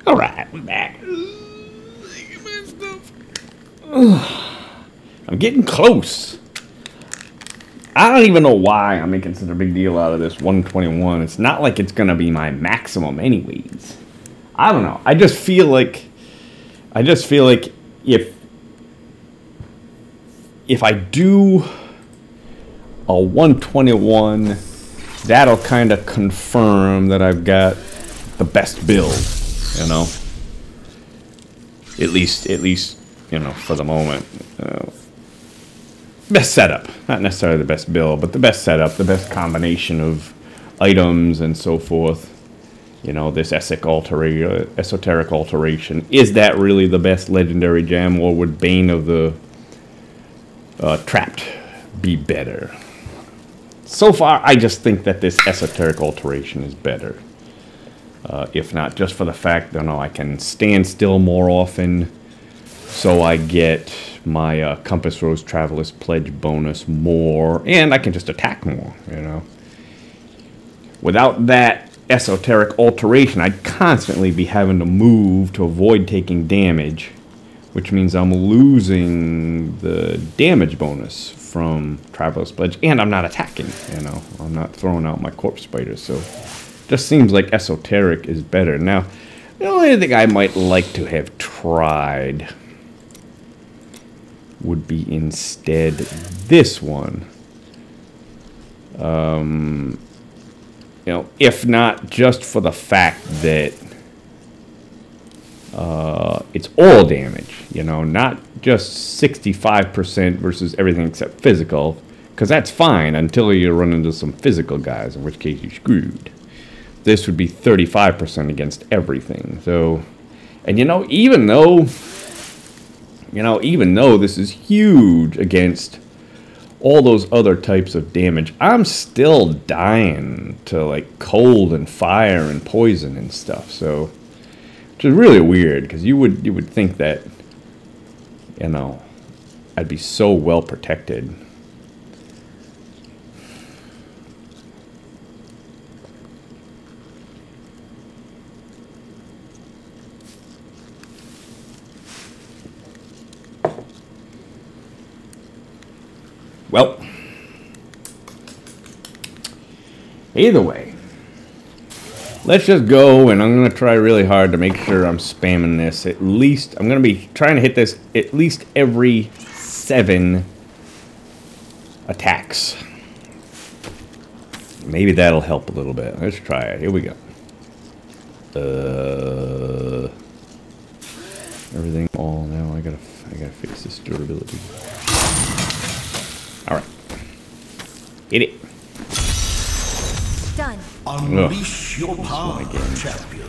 Alright, we're back. I'm getting close. I don't even know why I'm making such a big deal out of this 121. It's not like it's gonna be my maximum anyways. I don't know. I just feel like if I do a 121, that'll kind of confirm that I've got the best build, you know. At least, you know, for the moment. Best setup, not necessarily the best build, but the best setup, the best combination of items and so forth. You know, this esoteric alteration. Is that really the best legendary gem, or would Bane of the Trapped be better? So far, I just think that this esoteric alteration is better. If not just for the fact that I can stand still more often, so I get my Compass Rose Traveler's Pledge bonus more, and I can just attack more, you know. Without that esoteric alteration, I'd constantly be having to move to avoid taking damage, which means I'm losing the damage bonus from Traveler's Pledge, and I'm not attacking, you know. I'm not throwing out my Corpse Spider, so just seems like esoteric is better. Now, the only thing I might like to have tried would be instead this one. You know, if not just for the fact that it's all damage, you know, not just 65% versus everything except physical, because that's fine until you run into some physical guys, in which case you're screwed. This would be 35% against everything. So, and you know, even though this is huge against all those other types of damage, I'm still dying to like cold and fire and poison and stuff. So, which is really weird, because you would think that, you know, I'd be so well protected. Well, either way, let's just go, and I'm going to try really hard to make sure I'm spamming this. At least, I'm going to be trying to hit this at least every 7 attacks. Maybe that'll help a little bit. Let's try it. Here we go. Everything all now. I gotta fix this durability. All right. Hit it. Done. Unleash your power, champion.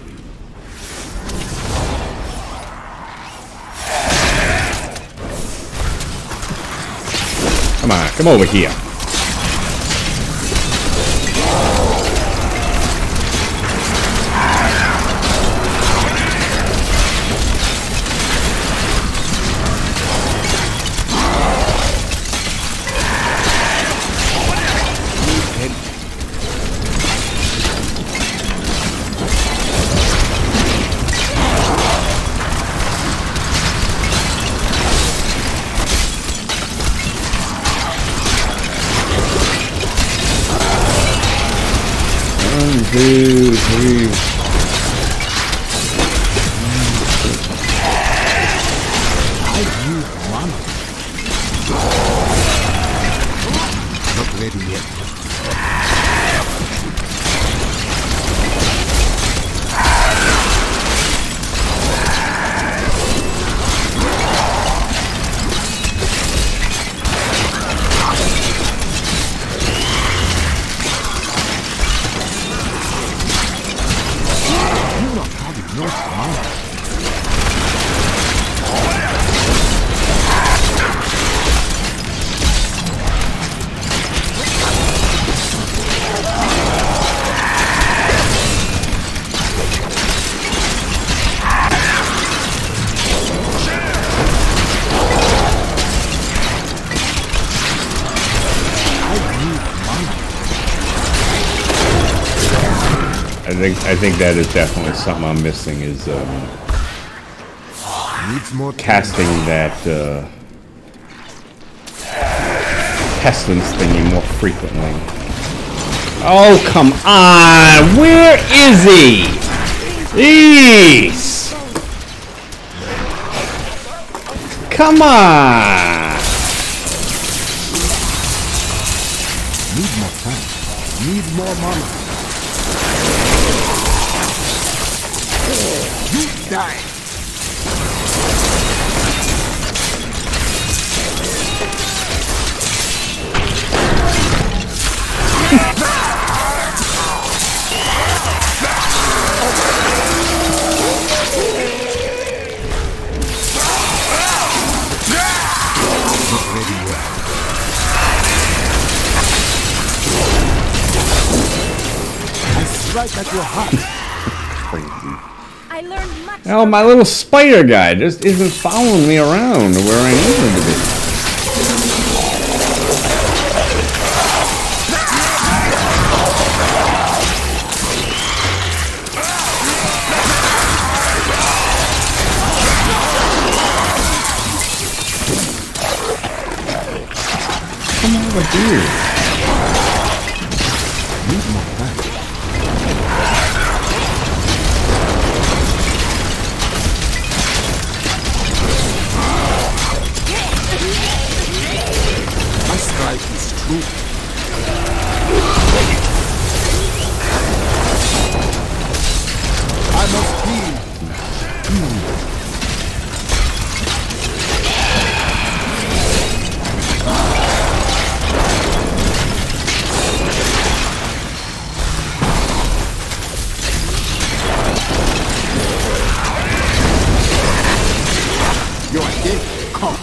Come on, come over here. I think that is definitely something I'm missing is casting that pestilence thingy more frequently. Oh, come on! Where is he? Jeez! Come on! Need more time. Need more mana. You die. Right at your heart. I learned much. Oh, my little spider guy just isn't following me around to where I need him to be. Come over here. Need more time. My strike is true. I must heal. Your day comes.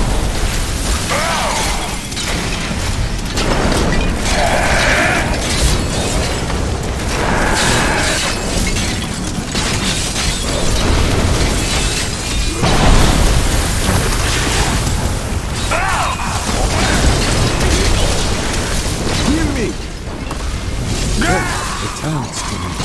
Heal me. The chance to me.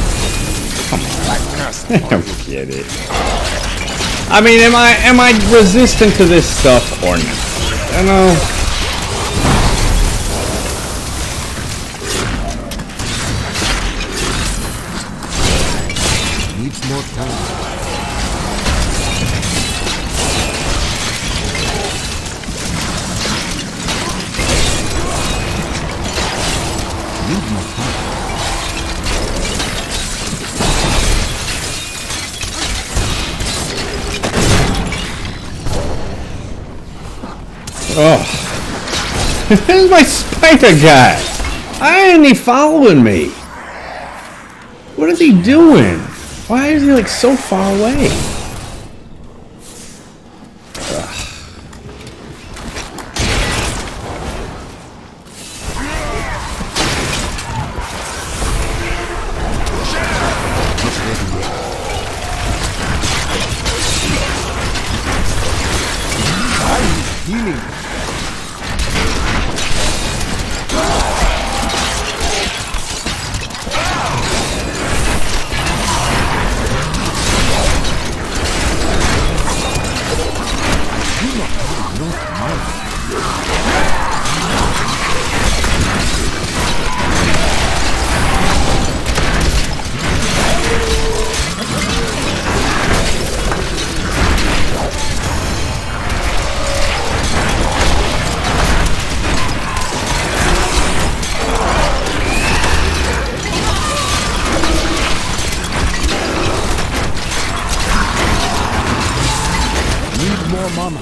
I don't get it. I mean, am I resistant to this stuff or not? I know. Needs more time. Need more time. Oh, there's my spider guy. Why isn't he following me? What is he doing? Why is he like so far away? Healing. More mama.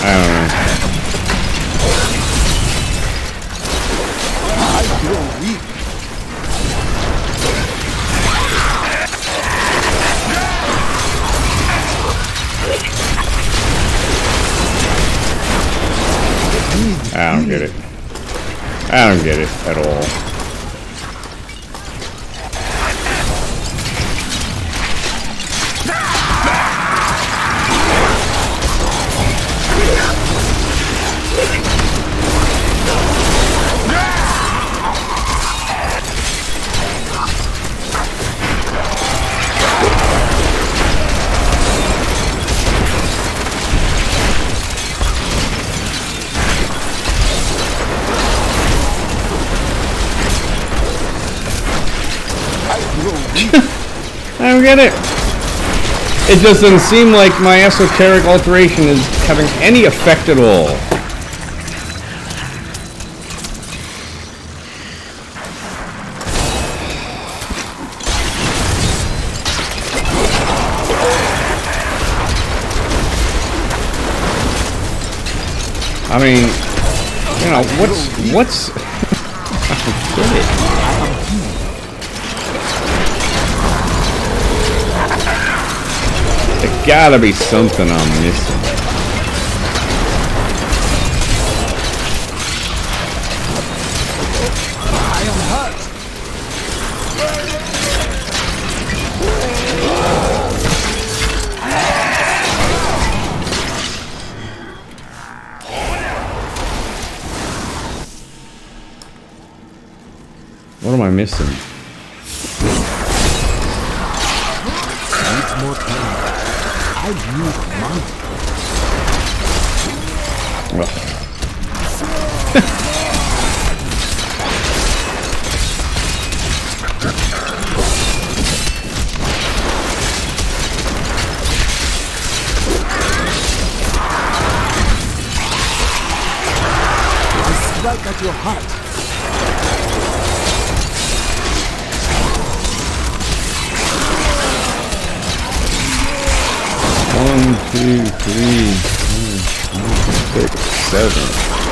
I don't know. I feel weak. I don't get it. I don't get it at all. I don't get it. It just doesn't seem like my esoteric alteration is having any effect at all. I mean, you know, what's I don't get it. There gotta be something I'm missing. I am hurt. What am I missing? Needs more time. I need money. I strike at your heart. One, two, three, 4, 5, 6, 7.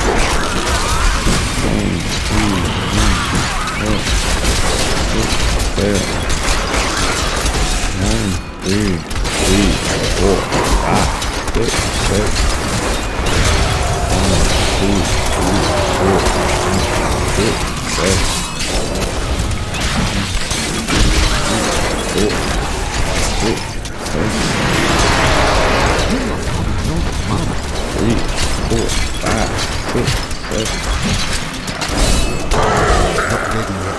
1, 2, 3, 4, 6, 7. 1, 2, 3, 4, 5, 6, 7. 1, 2, 3, 4, 5, 6, 7. 4, 6, 7. 3, 4, 5, 6, 7. Not ready yet.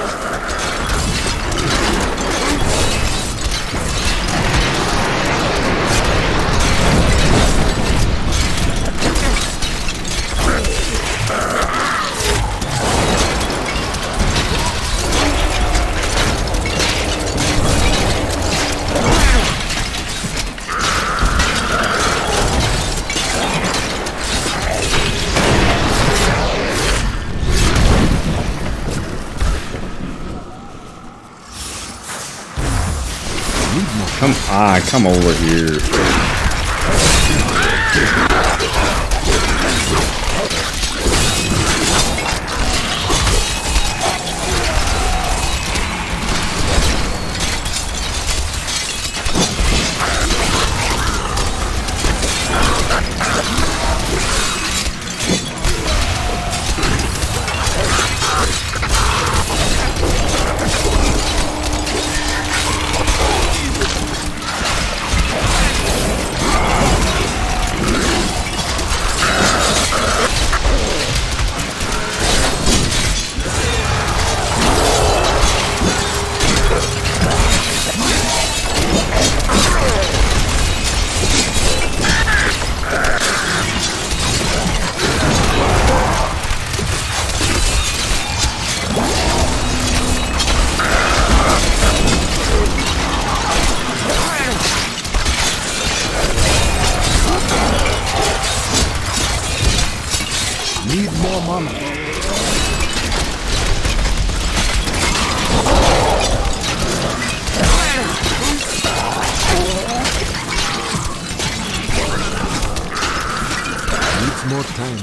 Come on, come over here. Need more mana. Needs more time.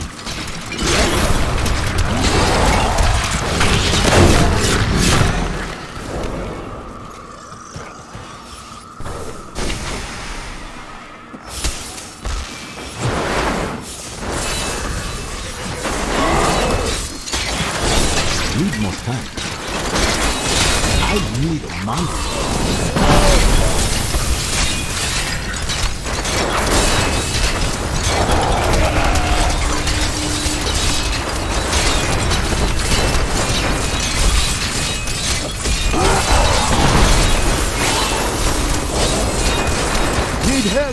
Need more time. I need a monster. Need help.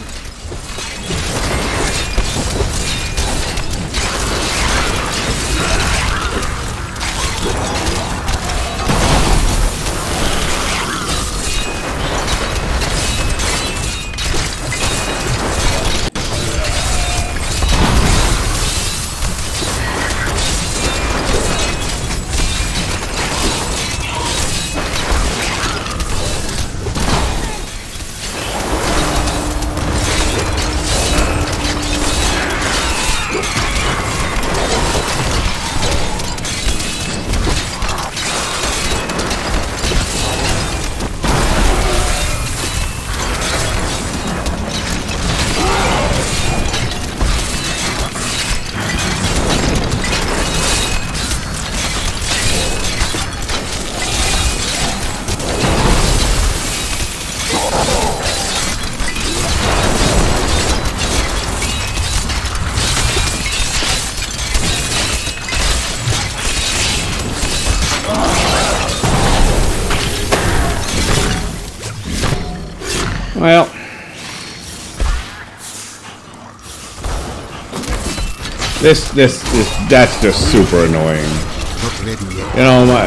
Well, that's just super annoying. Not ready yet. You know, my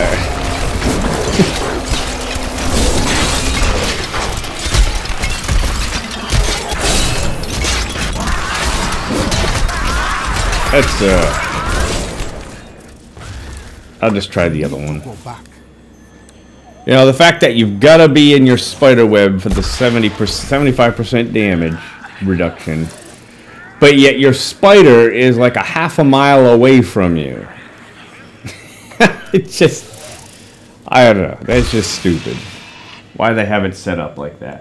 that's I'll just try the other one. Go back. You know, the fact that you've got to be in your spider web for the 75% damage reduction, but yet your spider is like a half a mile away from you. It's just, I don't know. That's just stupid. Why they have it set up like that?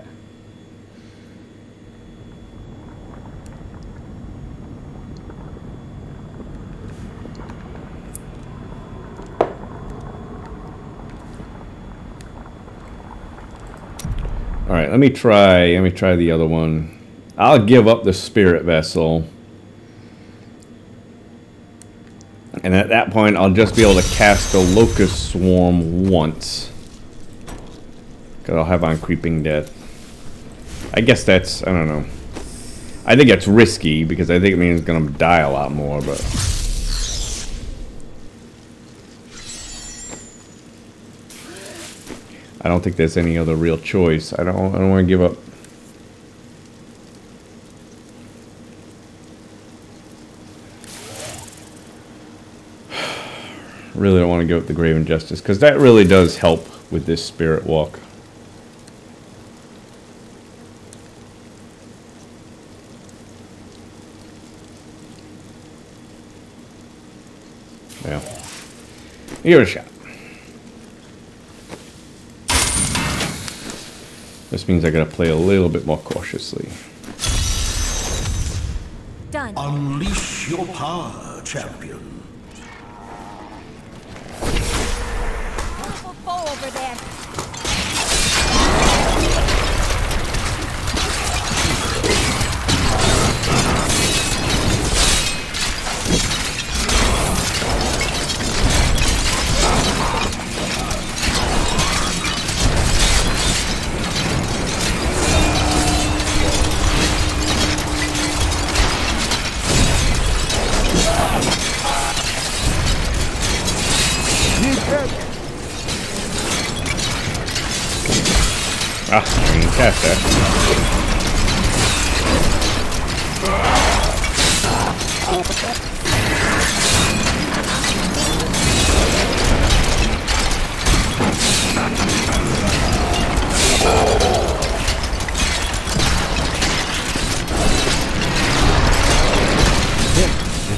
All right, let me try the other one. I'll give up the spirit vessel. And at that point, I'll just be able to cast the locust swarm once. Because I'll have on creeping death. I guess that's, I don't know. I think it's risky because I think it means it's going to die a lot more, but I don't think there's any other real choice. I don't want to give up. Really don't want to give up the Grave Injustice because that really does help with this spirit walk. Yeah. Give it a shot. This means I gotta play a little bit more cautiously. Done. Unleash your power, champion. Beautiful foe over there. Ah, I can catch that.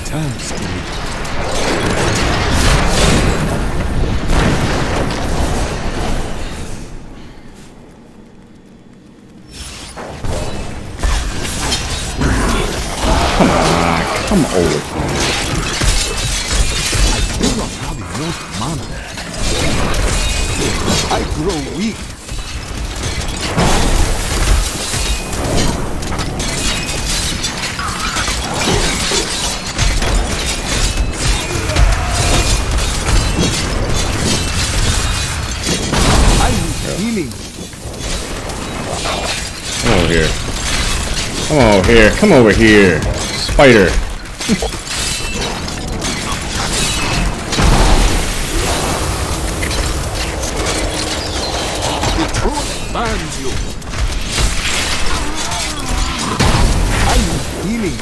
time, Steve. Come over. I do not have enough mana. I grow weak. I need healing. Come over here. Come over here. Come over here. Spider. The truth binds you. I need healing.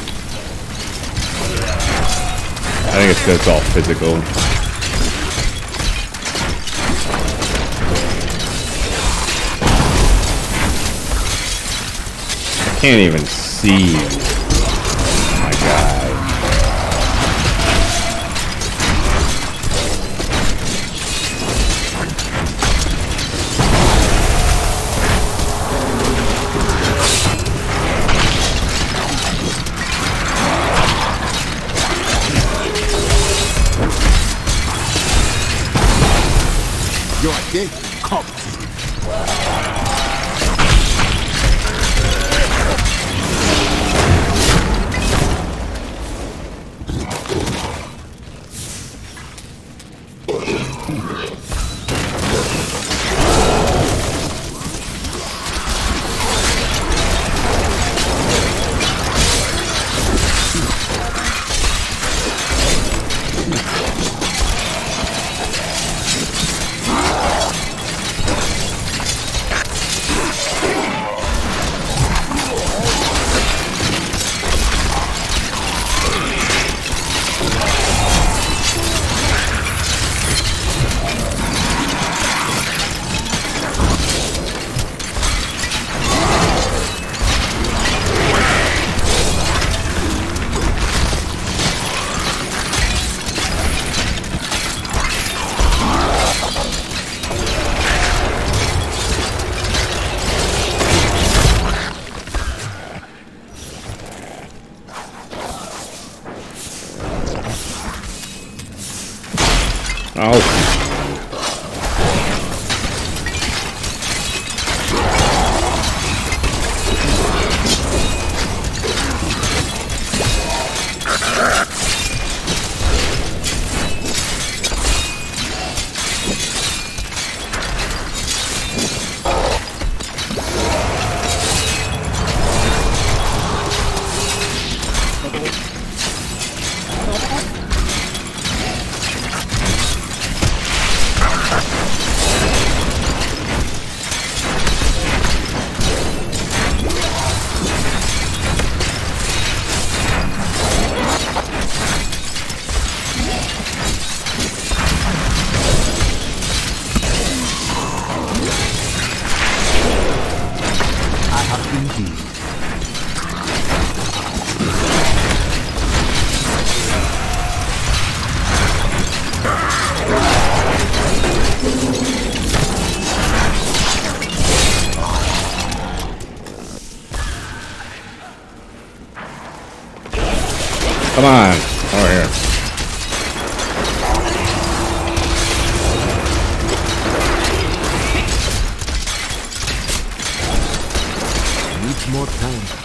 I think it's because it's all physical. I can't even see. Oh my god. Your day comes. Oh. Come on, over here. Needs more time.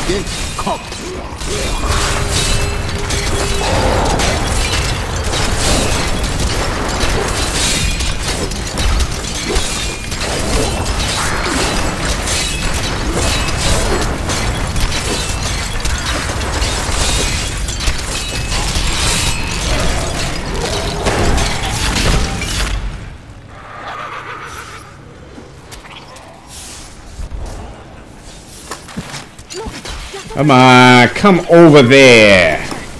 day comes. Come on, come over there.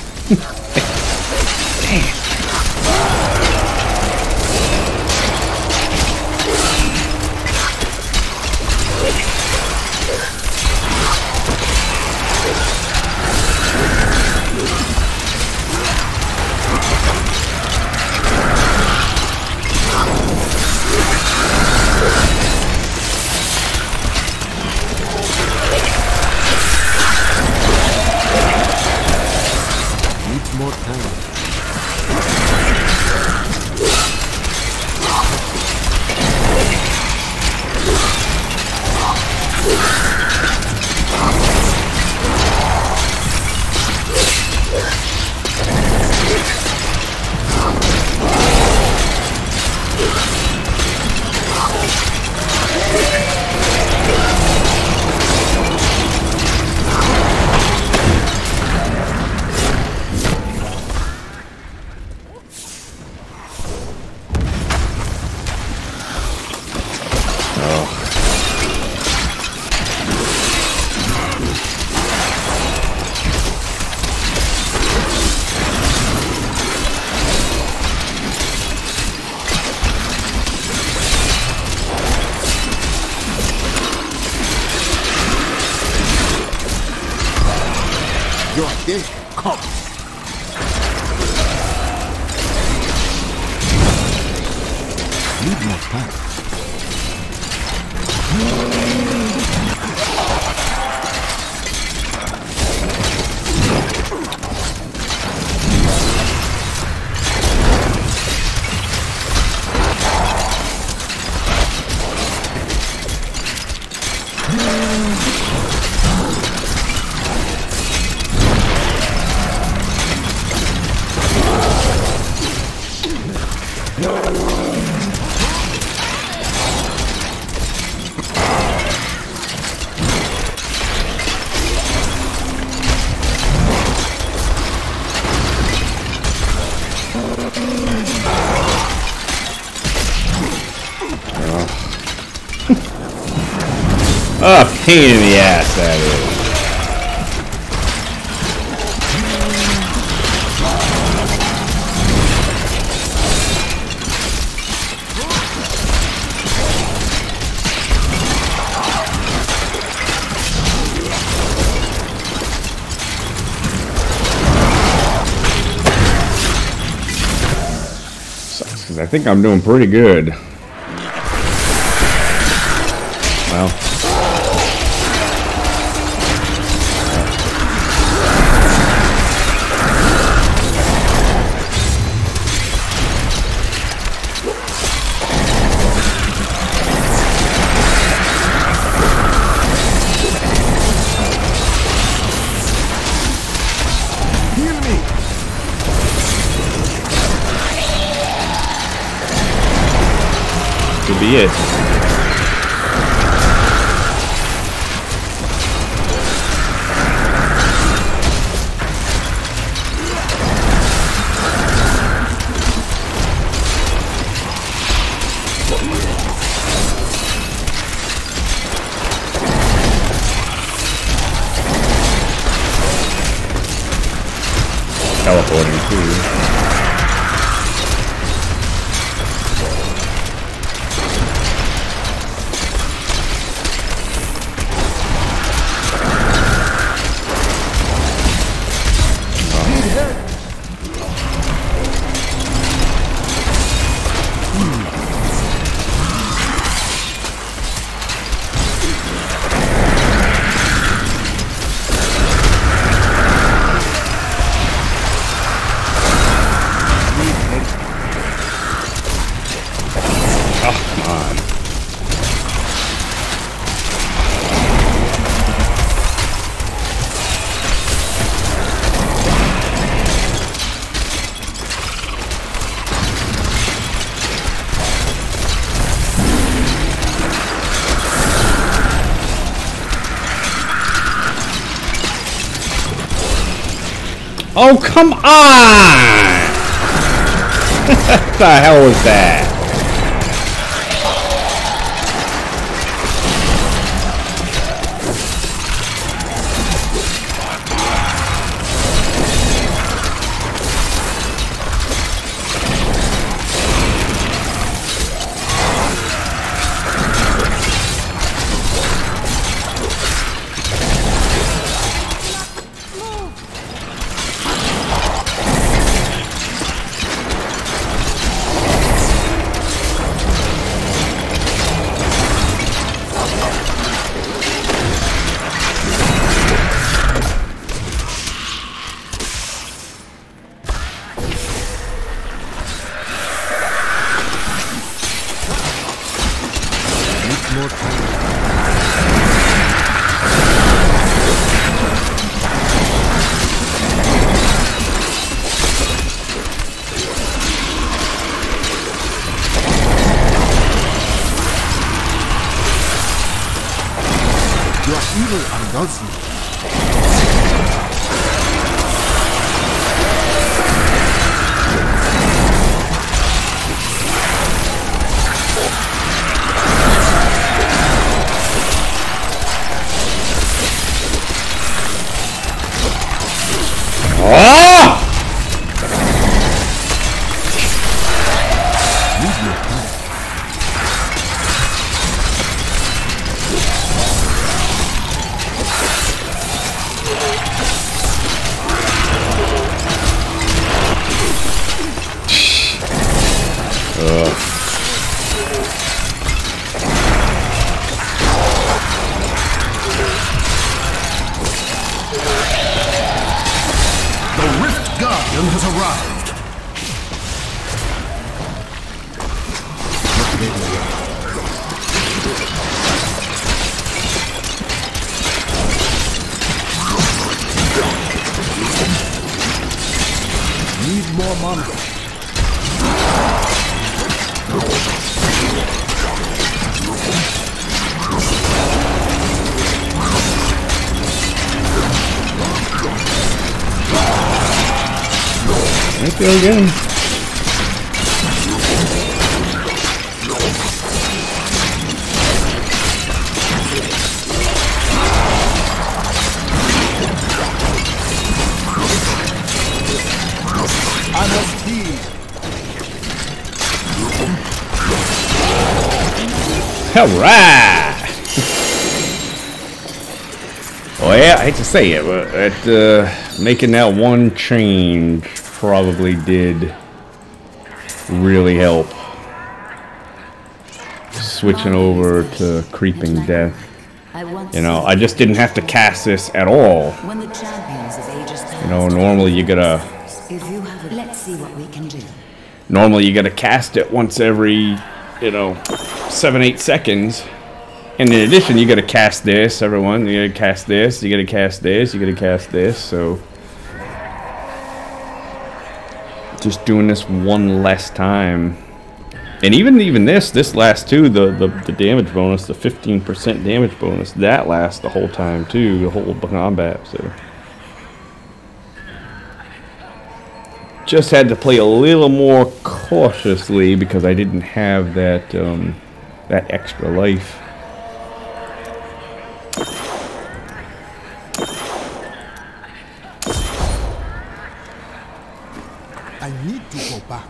More time. Your day comes. Need more time. Oh, pain in the ass that is. Sucks, because I think I'm doing pretty good. Well. Could be it. Teleporting too. Oh, come on! What the hell was that? Has arrived. Need more mana. I feel good. Hooray! Well, yeah, I hate to say it, but making that one change probably did really help. Switching over to Creeping Death. You know, I just didn't have to cast this at all. You know, normally you gotta... Let's see what we can do. Normally you gotta cast it once every, you know, 7-8 seconds. And in addition, you gotta cast this, everyone. You gotta cast this, you gotta cast this, you gotta cast this, so... Just doing this one less time. And even this lasts too, the damage bonus, the 15% damage bonus, that lasts the whole time too, the whole combat, so... Just had to play a little more cautiously because I didn't have that that extra life. I need to go back.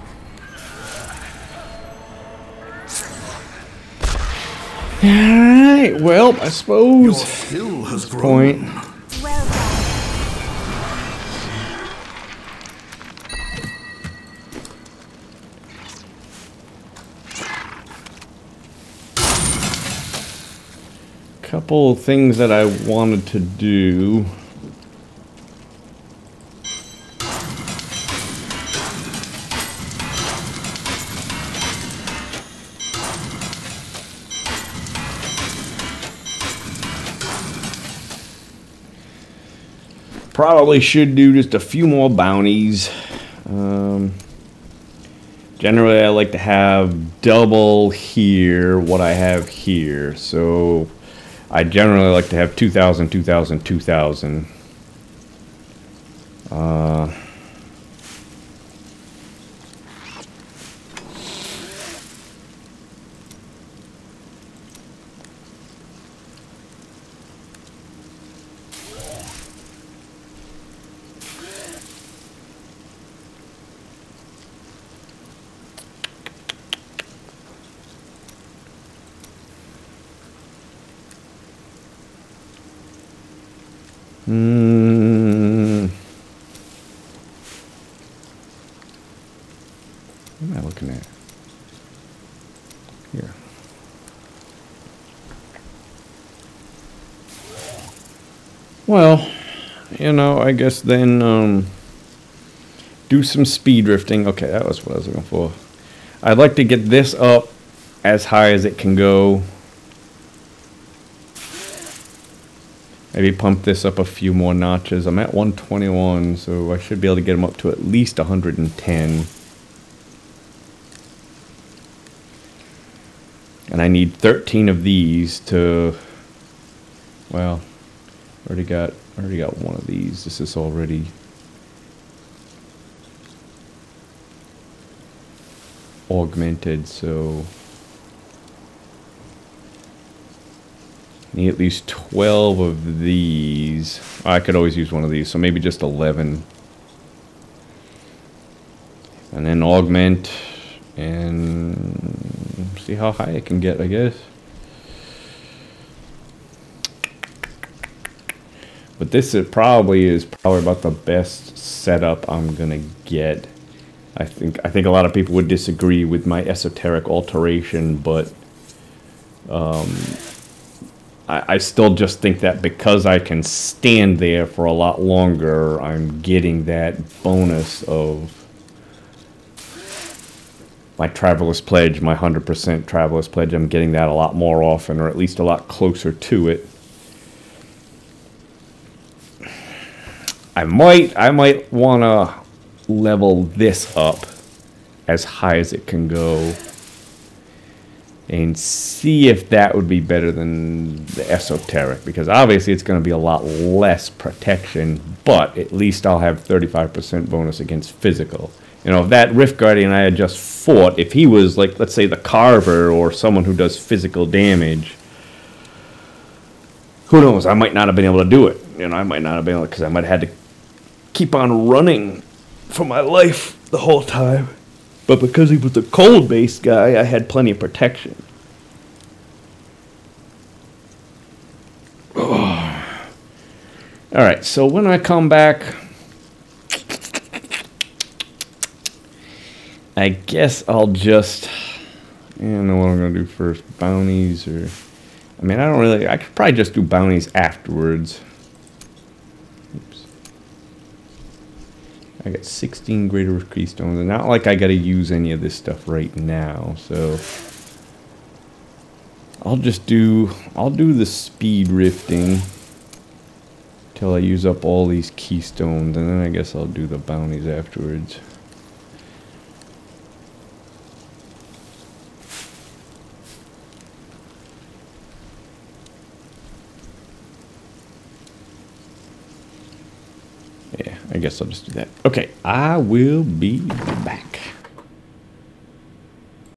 Alright, well, I suppose Your skill has grown. point. Well done. Couple of things that I wanted to do. Probably should do just a few more bounties. Generally, I like to have double here what I have here. So I generally like to have 2,000, 2,000, 2,000. What am I looking at? Here. Well, you know, I guess then do some speed drifting. Okay, that was what I was looking for. I'd like to get this up as high as it can go. Maybe pump this up a few more notches. I'm at 121, so I should be able to get them up to at least 110. And I need 13 of these to, well, already got one of these. This is already augmented, so need at least 12 of these. I could always use one of these, so maybe just 11. And then augment and see how high it can get, I guess. But this is probably about the best setup I'm gonna get. I think a lot of people would disagree with my esoteric alteration, but I still just think that because I can stand there for a lot longer, I'm getting that bonus of my Traveler's Pledge, my 100% Traveler's Pledge. I'm getting that a lot more often, or at least a lot closer to it. I might want to level this up as high as it can go and see if that would be better than the esoteric, because obviously it's going to be a lot less protection, but at least I'll have 35% bonus against physical. You know, if that Rift Guardian I had just fought, if he was like, let's say, the Carver or someone who does physical damage, who knows, I might not have been able to do it. You know, I might not have been able to, because I might have had to keep on running for my life the whole time. But because he was the cold-based guy, I had plenty of protection. Oh. Alright, so when I come back, I guess I'll just, I don't know what I'm going to do first, bounties or, I mean, I could probably just do bounties afterwards. I got 16 greater keystones, and not like I got to use any of this stuff right now, so I'll do the speed rifting till I use up all these keystones, and then I guess I'll do the bounties afterwards. Yeah, I guess I'll just do that. Okay, I will be back.